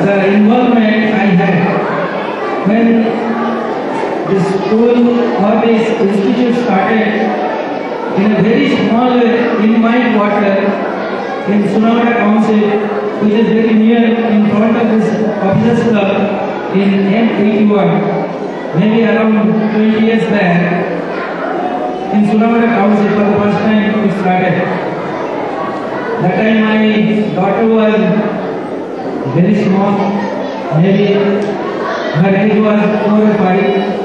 the involvement I had when the school or this institute started in a very small in my quarter in Sunawada Township, which is very near in front of this officers club in M81, maybe around 20 years back. In Sunawada Township for the first time it started. That time my daughter was very small, maybe her age was 4 or 5.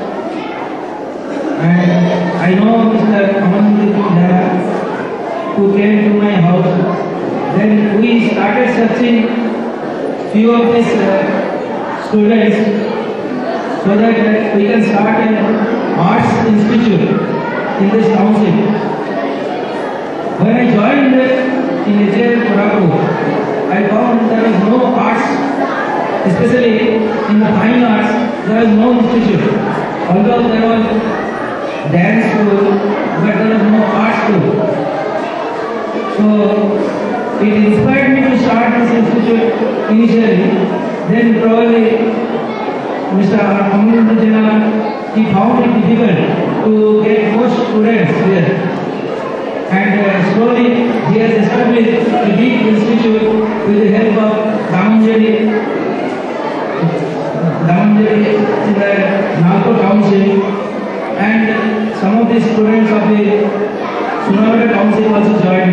And I know Mr. Amandeep Dhara, who came to my house. Then we started searching few of these students so that we can start an arts institute in this township. When I joined in HL Korapu, I found there was no arts, especially in the fine arts, there was no institute. Although there was dance school, but there was no art school. So it inspired me to start this institute initially. Then probably Mr. Amandeep Dhara, he found it difficult to get more students here. And slowly he has established a big institute with the help of Damanjari in the Nagpur Township, and some of the students of the Sunawada Township also joined.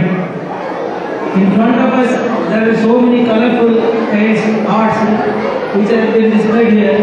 In front of us there are so many colorful arts which have been displayed here.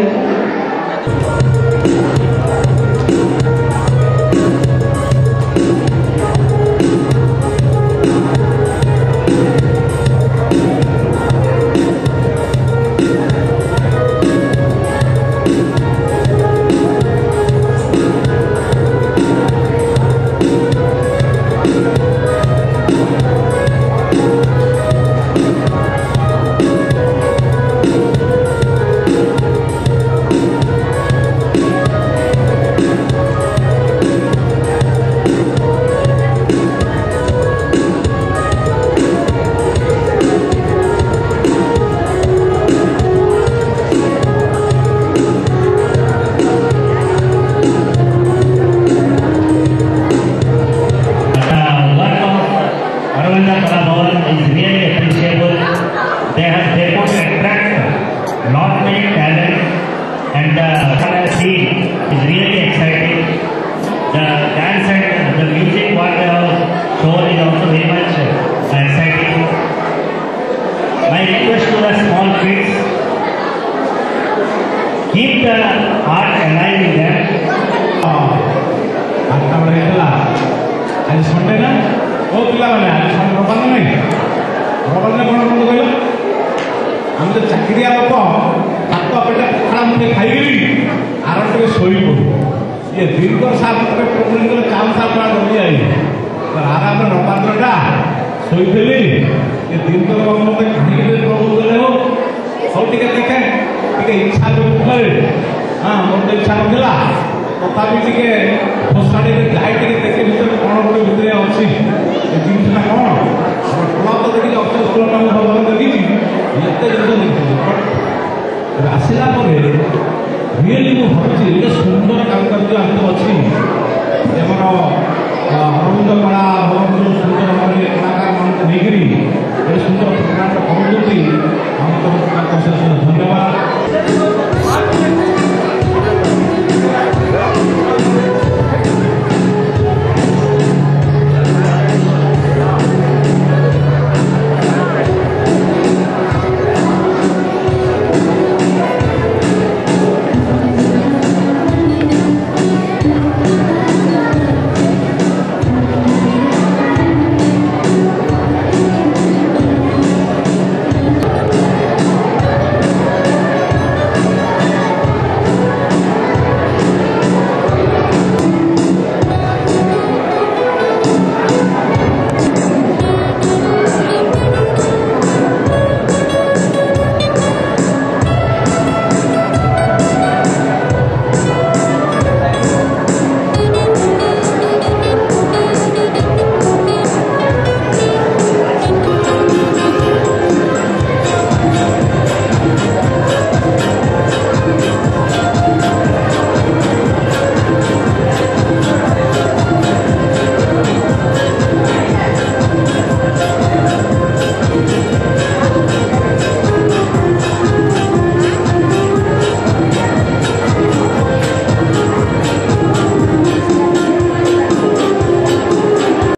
तथापि टे